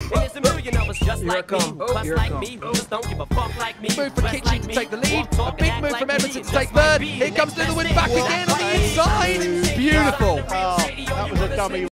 And there's a million of us just like me, bust like me, who just don't give a fuck like me. Move for Kitchen to take the lead. A big move from Edmonton to take third. Here comes the win back again on the inside. Beautiful. Oh, that was a dummy.